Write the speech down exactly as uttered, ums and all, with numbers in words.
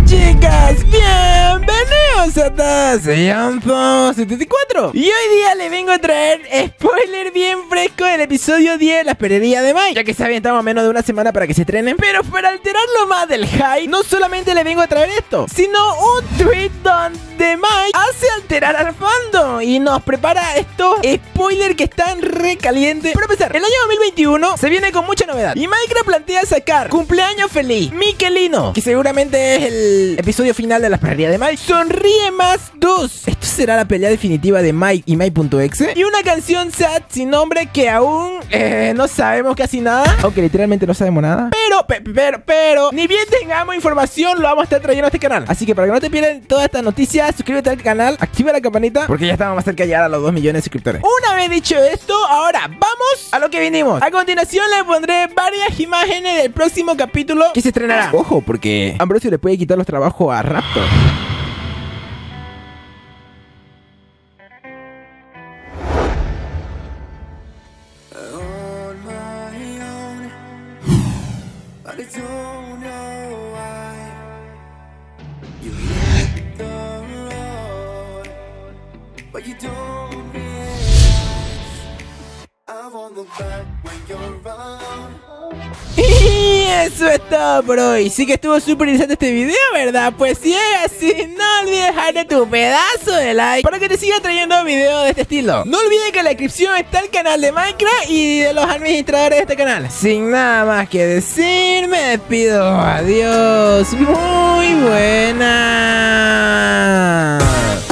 chicas, bienvenidos a todos, soy Anzo setenta y cuatro y hoy día les vengo a traer spoiler bien fresco del episodio diez de la esperería de Mike. Ya que saben, estamos a menos de una semana para que se estrenen, pero para alterarlo más del hype, no solamente les vengo a traer esto, sino un tweet donde Mike hace alterar al fandom y nos prepara estos spoilers que están re calientes. Para empezar, el año dos mil veintiuno se viene con mucha novedad y Minecraft plantea sacar Cumpleaños Feliz, Mikelino, que seguramente es el episodio final de la esperería de Mike. Sonríe Más dos. Esto será la pelea definitiva de Mike y Mike.exe. Y una canción sad sin nombre que aún eh, no sabemos casi nada. Aunque literalmente no sabemos nada. Pero, pe pero, pero, ni bien tengamos información, lo vamos a estar trayendo a este canal. Así que para que no te pierdan todas estas noticias, suscríbete al canal, activa la campanita, porque ya estamos más cerca de llegar a los dos millones de suscriptores. Una vez dicho esto, ahora vamos a lo que vinimos. A continuación les pondré varias imágenes del próximo capítulo que se estrenará. Ojo, porque Ambrosio le puede quitar los trabajos a Raptor. Y eso es todo por hoy. Sí que estuvo súper interesante este video, ¿verdad? Pues si es así, no olvides dejarle tu pedazo de like para que te siga trayendo videos de este estilo. No olvides que en la descripción está el canal de Minecraft y de los administradores de este canal. Sin nada más que decir, me despido. Adiós. Muy buena.